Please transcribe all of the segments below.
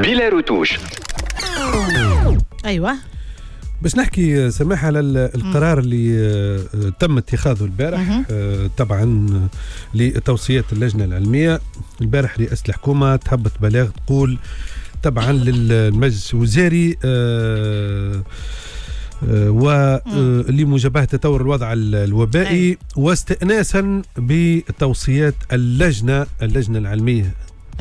بلا روتوش. ايوه باش نحكي سماح على القرار اللي تم اتخاذه البارح طبعا لتوصيات اللجنة العلمية. البارح رئاسة الحكومة تهبط بلاغ تقول طبعا للمجلس الوزاري ولمجابهة تطور الوضع الوبائي واستئناسا بتوصيات اللجنة العلمية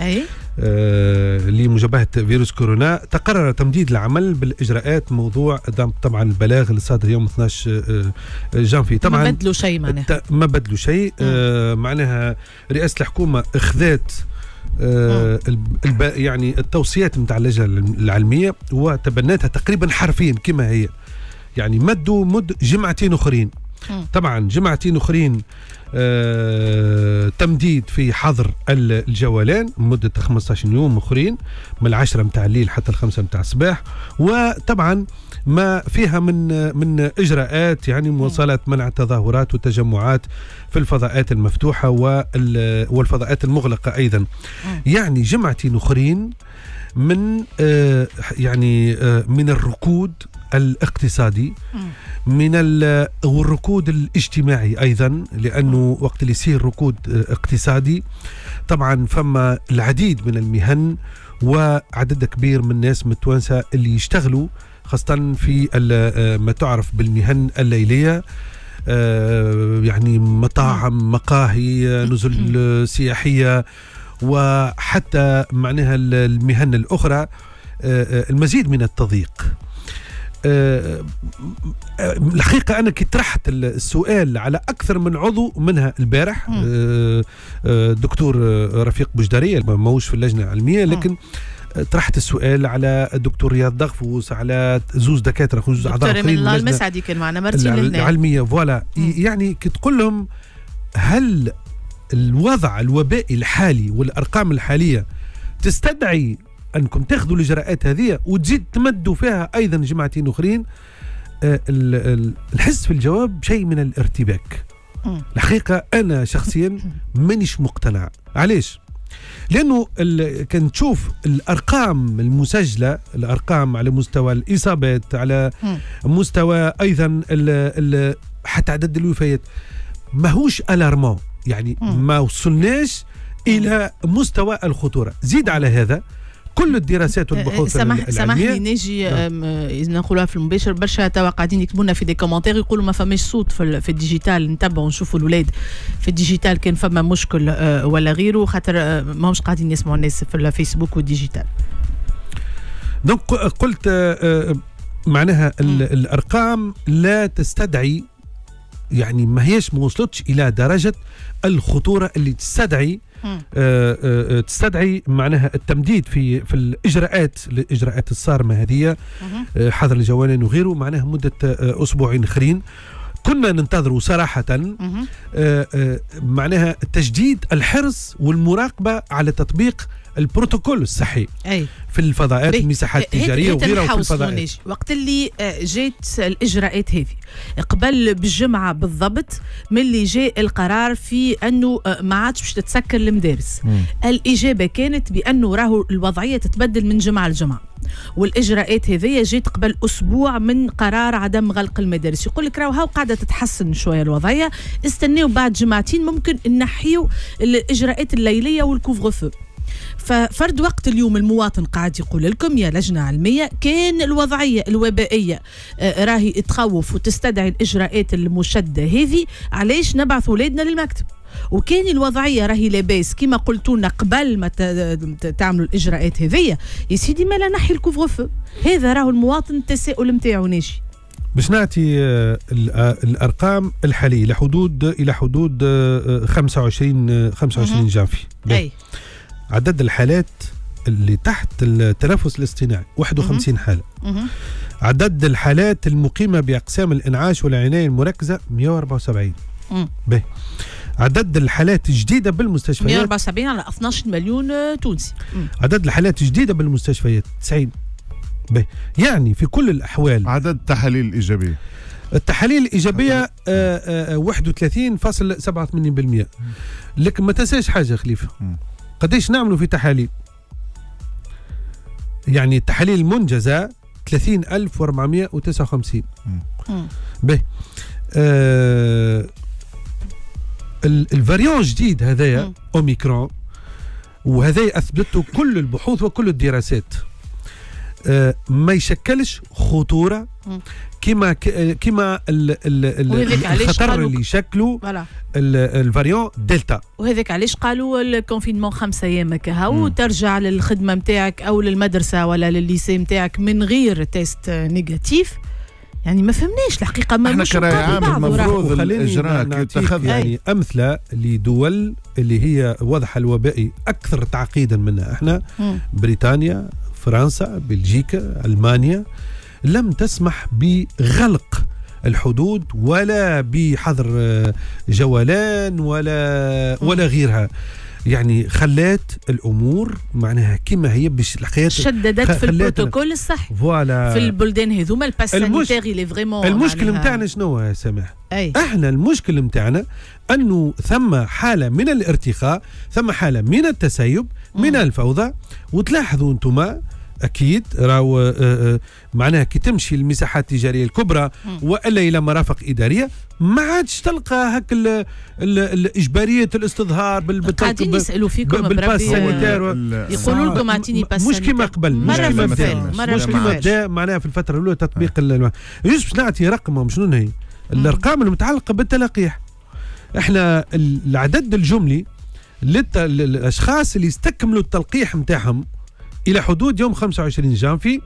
لمجابهة فيروس كورونا، تقرر تمديد العمل بالإجراءات موضوع طبعا البلاغ اللي صادر يوم 12 جانفي. طبعا ما بدلوا شيء معناها ما بدلوا شيء معناها رئاسة الحكومة اخذت يعني التوصيات نتاع اللجنة العلمية وتبنتها تقريبا حرفيا كما هي، يعني مدوا جمعتين أخرين. طبعا جمعتين أخرين تمديد في حظر الجولان مدة 15 يوم أخرين من 10 متاع الليل حتى 5 متاع الصباح، وطبعا ما فيها من إجراءات يعني مواصلة منع التظاهرات والتجمعات في الفضاءات المفتوحة والفضاءات المغلقة أيضا. يعني جمعتين أخرين من يعني من الركود الاقتصادي من والركود الاجتماعي أيضا، لأنه وقت اللي يصير ركود اقتصادي طبعا فما العديد من المهن وعدد كبير من الناس متوانسة اللي يشتغلوا خاصة في ما تعرف بالمهن الليلية، يعني مطاعم، مقاهي، نزل سياحية، وحتى معناها المهن الأخرى المزيد من التضييق. الحقيقة أنا كي طرحت السؤال على أكثر من عضو منها البارح دكتور رفيق بوجدارية ماهوش في اللجنة العلمية، لكن طرحت السؤال على الدكتور رياض دغفوس، على زوز دكاترة زوز أعضاء آخرين من المسعدي كان معنا مرتين العلمية فوالا. يعني كي تقول لهم هل الوضع الوبائي الحالي والأرقام الحالية تستدعي أنكم تاخذوا الإجراءات هذه وتزيد تمدوا فيها أيضا جمعتين أخرين؟ الحس في الجواب شيء من الارتباك. الحقيقة أنا شخصيا مانيش مقتنع. علاش؟ لأنه كان تشوف الأرقام المسجلة، الأرقام على مستوى الإصابات، على مستوى أيضا حتى عدد الوفيات ماهوش ألارمون، يعني ما وصلناش إلى مستوى الخطورة. زيد على هذا كل الدراسات والبحوث العلمية. سامحني نجي نقولها في المباشر. برشا توا قاعدين يكتبونا في دي كومنتير يقولوا ما فماش صوت في الديجيتال، نتبعوا نشوفوا الاولاد في الديجيتال كان فما مشكل ولا غيره، خاطر ماهمش قاعدين يسمعوا الناس في الفيسبوك والديجيتال. دونك قلت معناها الارقام لا تستدعي، يعني ما هيش ما وصلتش الى درجه الخطوره اللي تستدعي معناها التمديد في الاجراءات الصارمه هذه، حظر الجولان وغيره، معناها مده اسبوعين اخرين. كنا ننتظروا صراحه معناها تجديد الحرص والمراقبه على تطبيق البروتوكول الصحي في الفضاءات، المساحات التجاريه وغيرها في الفضاءات. وقت اللي جات الاجراءات هذه قبل بالجمعه بالضبط من اللي جاء القرار في انه ما عادش باش تتسكر المدارس، الاجابه كانت بانه راهو الوضعيه تتبدل من جمعه لجمعه، والاجراءات هذه جات قبل اسبوع من قرار عدم غلق المدارس. يقول لك راهو قاعده تتحسن شويه الوضعيه، استناو بعد جمعتين ممكن نحيو الاجراءات الليليه والكوفغ فو. ففرد وقت اليوم المواطن قاعد يقول لكم يا لجنة علمية كان الوضعية الوبائية راهي تخوف وتستدعي الإجراءات المشدة هذه، علاش نبعث ولادنا للمكتب؟ وكان الوضعية راهي لاباس كما قلتونا قبل ما تعملوا الإجراءات هذه، يا سيدي ما لا نحي الكوفغ فو. هذا راهو المواطن التساؤل نتاعو ناشي. باش نعطي الارقام الحاليه الى حدود 25 جانفي. عدد الحالات اللي تحت التنفس الاصطناعي 51 حالة. عدد الحالات المقيمة بأقسام الإنعاش والعناية المركزة 174. عدد الحالات الجديدة بالمستشفيات 174 على 12 مليون تونسي. عدد الحالات الجديدة بالمستشفيات 90. يعني في كل الأحوال عدد التحاليل الإيجابية، التحاليل الإيجابية 31.87%. لكن ما تنساش حاجة خليفة، قديش نعملوا في تحاليل؟ يعني التحاليل المنجزة 30,459. به الفاريون جديد هذايا اوميكرون، وهذا اثبتته كل البحوث وكل الدراسات، ما يشكلش خطوره كما الخطر اللي يشكلوا الفاريون دلتا. وهذاك علاش قالوا الكونفينمون 5 أيام هكا، وترجع للخدمه نتاعك او للمدرسه ولا للليسي نتاعك من غير تيست نيجاتيف. يعني ما فهمناش الحقيقه، ما احنا كراعي عام المفروض الاجراء يتخذ يعني امثله لدول اللي هي وضعها الوبائي اكثر تعقيدا منا احنا. بريطانيا، فرنسا، بلجيكا، المانيا لم تسمح بغلق الحدود ولا بحظر جولان ولا غيرها. يعني خلات الامور معناها كما هي باش الحكايات شددت في البروتوكول الصحي فوالا في البلدان هذوما. الباس سانيتيري اللي فريمون المشكل نتاعنا شنو يا سامح؟ احنا المشكل نتاعنا انه ثم حاله من الارتخاء، ثم حاله من التسيب، من الفوضى. وتلاحظوا انتم اكيد راهو معناها كي تمشي المساحات التجاريه الكبرى والا الى مرافق اداريه ما عادش تلقى هك الاجباريه الاستظهار قاعدين يسالوا فيكم بالباس سانيتير، يقولوا لكم اعطيني باس مش كما قبل، مش كما بدا معناها في الفتره الاولى تطبيق باش نعطي رقم شنو هي الارقام المتعلقه بالتلقيح. احنا العدد الجملي للاشخاص اللي استكملوا التلقيح نتاعهم الى حدود يوم 25 جانفي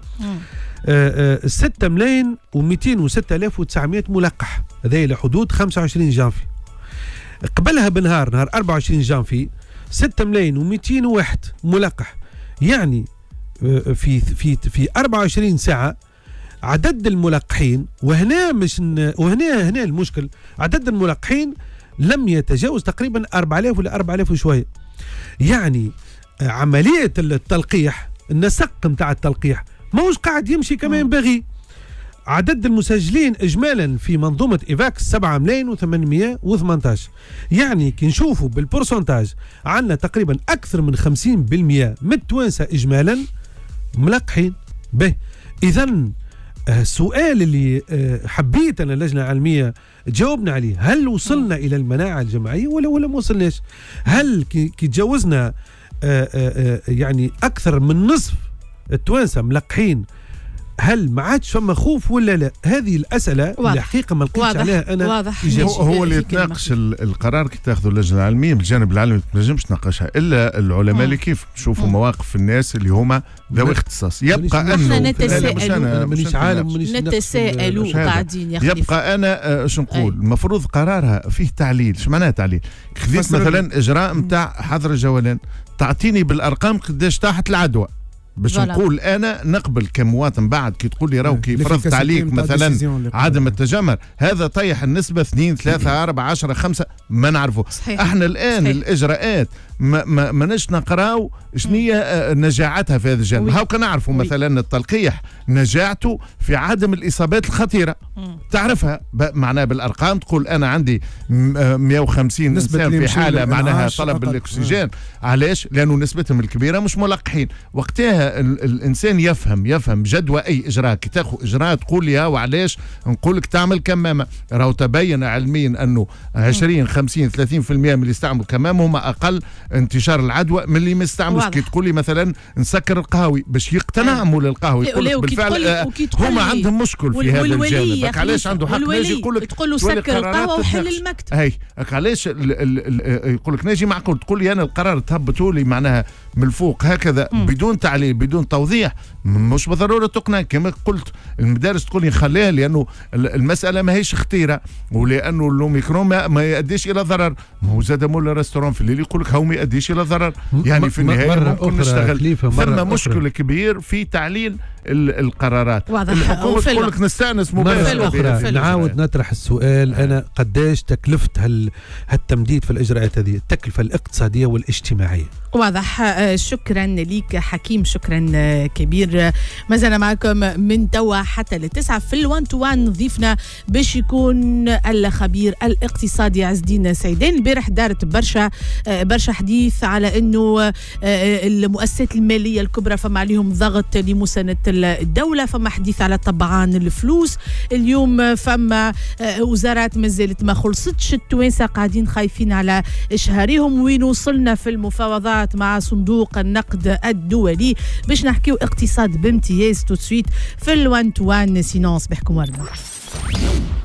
6,206,900 ملقح. هذا الى حدود 25 جانفي. قبلها بنهار، نهار 24 جانفي 6,201 ملقح. يعني في 24 ساعه عدد الملقحين، وهنا المشكل، عدد الملقحين لم يتجاوز تقريبا 4,000 ولا 4,000 وشويه. يعني عمليه التلقيح، النسق نتاع التلقيح ماهوش قاعد يمشي كما ينبغي. عدد المسجلين اجمالا في منظومه ايفاكس 7,818. يعني كي نشوفوا بالبورسنتاج عندنا تقريبا اكثر من 50% من التوانسه اجمالا ملقحين به. اذا السؤال اللي حبيت انا اللجنه العلميه جاوبنا عليه، هل وصلنا الى المناعه الجماعيه ولا ما وصلناش؟ هل كي تجاوزنا يعني اكثر من نصف التوانسه ملقحين، هل ما عادش فما خوف ولا لا؟ هذه الاسئله اللي حقيقه ما لقيتش عليها انا واضح. هو اللي يتناقش القرار كي تاخذوا اللجنه العلميه بالجانب العلمي ما تنجمش تناقشها الا العلماء اللي كيف تشوفوا مواقف الناس اللي هما ذوي اختصاص. يبقى انه نتساءلوا قاعدين يبقى انا شو نقول، المفروض قرارها فيه تعليل. شو معناها تعليل؟ خذيت مثلا اجراء نتاع حظر الجولان، تعطيني بالارقام قداش طاحت العدوى باش نقول انا نقبل كمواطن. بعد كي تقول لي راهو كي فرضت عليك مثلا عدم التجمهر، هذا طيح النسبه 2 3 4 10 5 ما نعرفه. احنا الان الاجراءات ما نش نقراو شنية نجاعتها في هذا الجانب. هاو كنعرفوا مثلا التلقيح نجاعته في عدم الاصابات الخطيره، تعرفها معناها بالارقام. تقول انا عندي 150 انسان في حاله معناها طلب الاكسجين. علاش؟ لانه نسبتهم الكبيره مش ملقحين. وقتها الانسان يفهم جدوى اي اجراء. كي تاخذ اجراء تقول لي وعلاش نقول لك تعمل كمامه. راهو تبين علميا انه 20 50 30% من اللي يستعملوا كمامه هم اقل انتشار العدوى من اللي ما يستعملوش. كي تقول لي مثلا نسكر القهوي باش يقتنع مول القهوي، يقول بالفعل هما عندهم مشكل في هذا الجانب. علاش عنده حق ناجي يقول لك تقول له سكر القهوه وحل المكتب. هي علاش يقول لك ناجي معقول تقول لي انا القرار تهبطوا لي معناها من الفوق هكذا بدون تعليل بدون توضيح. مش بالضروره تقنع. كما قلت المدارس تقول لي نخليها لانه المساله ما هيش خطيره، ولانه الاوميكرون ما يؤديش الى ضرر. ما هو زاد مول الريستوران في الليل يقول لك هو ما يؤديش الى ضرر. يعني في النهايه ممكن نشتغل. ثم مشكل كبير في تعليل القرارات. الحكومه تقول لك نستانس مرة أخرى نعاود نطرح السؤال، أنا قداش تكلفة هالتمديد في الإجراءات هذه، التكلفة الاقتصادية والاجتماعية؟ واضح. شكرا ليك حكيم، شكرا كبير. مازال معكم من توا حتى ل9 في الوان تو وان. ضيفنا باش يكون الخبير الاقتصادي عز الدين سعيدان. البارح دارت برشا حديث على انه المؤسسات الماليه الكبرى فما عليهم ضغط لمسانده الدوله، فما حديث على طبعان الفلوس. اليوم فما وزارات مازالت ما خلصتش، التوانسه قاعدين خايفين على اشهارهم. وين وصلنا في المفاوضات مع صندوق النقد الدولي باش نحكيو اقتصاد بامتياز تو سويت في الوان تو وان. سينونس بحكم ورده.